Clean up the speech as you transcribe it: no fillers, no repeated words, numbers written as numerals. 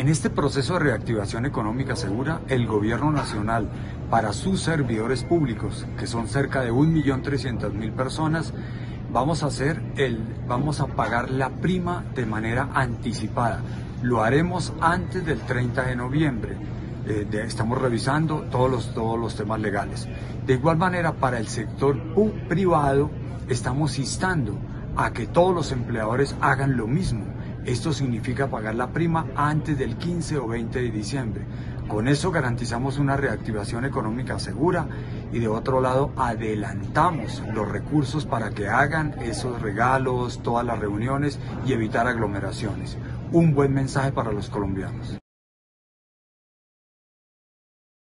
En este proceso de reactivación económica segura, el Gobierno Nacional, para sus servidores públicos, que son cerca de 1.300.000 personas, vamos a pagar la prima de manera anticipada. Lo haremos antes del 30 de noviembre. Estamos revisando todos los temas legales. De igual manera, para el sector privado, estamos instando a que todos los empleadores hagan lo mismo. Esto significa pagar la prima antes del 15 o 20 de diciembre. Con eso garantizamos una reactivación económica segura y de otro lado adelantamos los recursos para que hagan esos regalos, todas las reuniones y evitar aglomeraciones. Un buen mensaje para los colombianos.